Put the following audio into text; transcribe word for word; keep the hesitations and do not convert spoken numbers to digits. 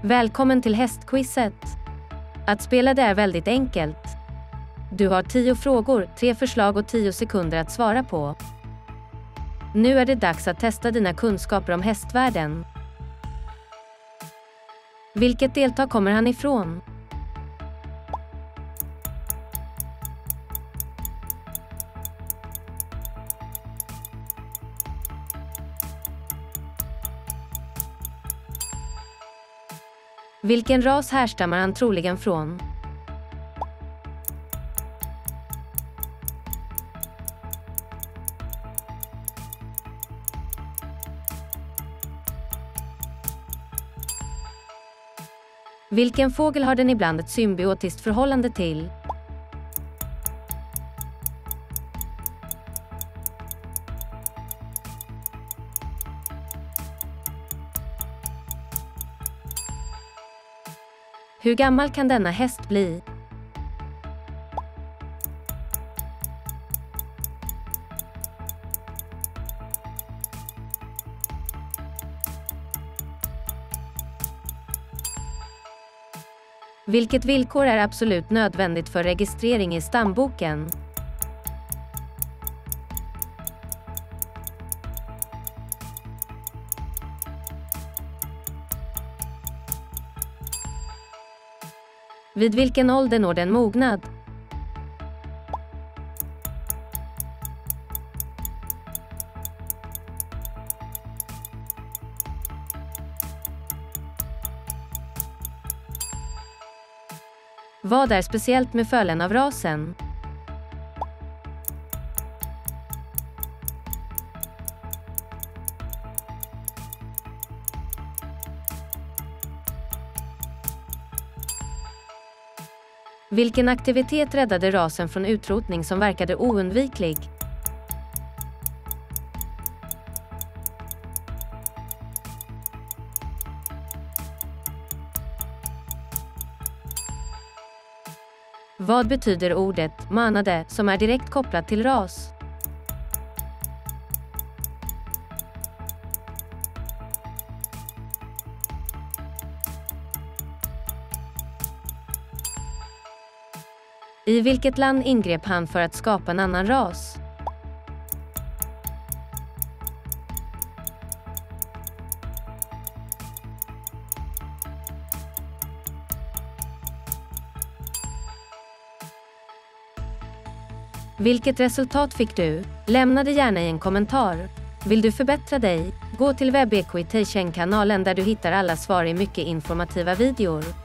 Välkommen till hästquizet. Att spela det är väldigt enkelt. Du har tio frågor, tre förslag och tio sekunder att svara på. Nu är det dags att testa dina kunskaper om hästvärlden. Vilket deltag kommer han ifrån? Vilken ras härstammar han troligen från? Vilken fågel har den ibland ett symbiotiskt förhållande till? Hur gammal kan denna häst bli? Vilket villkor är absolut nödvändigt för registrering i stamboken? Vid vilken ålder når den mognad? Vad är speciellt med fölen av rasen? Vilken aktivitet räddade rasen från utrotning som verkade oundviklig? Vad betyder ordet manade som är direkt kopplat till ras? I vilket land ingrep han för att skapa en annan ras? Vilket resultat fick du? Lämna det gärna i en kommentar. Vill du förbättra dig? Gå till Web Equitation-kanalen där du hittar alla svar i mycket informativa videor.